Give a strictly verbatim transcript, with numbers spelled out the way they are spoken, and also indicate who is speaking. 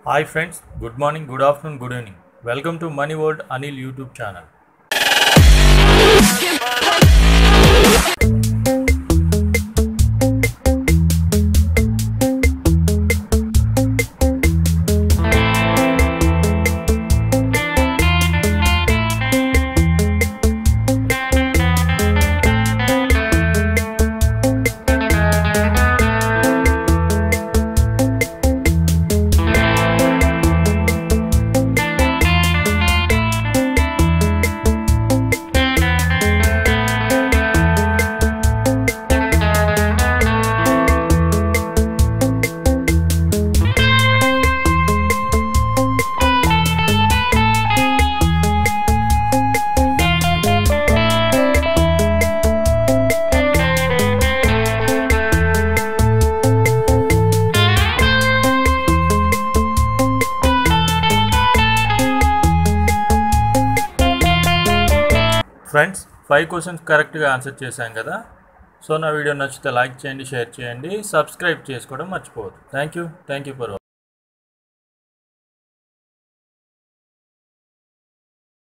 Speaker 1: Hi friends, good morning, good afternoon, good evening. Welcome to Money World Anil YouTube channel. Friends five questions కరెక్ట్గా answer చేశాం కదా. So నా video నచ్చితే like చేయండి, share చేయండి, subscribe చేసుకోవడం మర్చిపోవద్దు. Thank you thank you for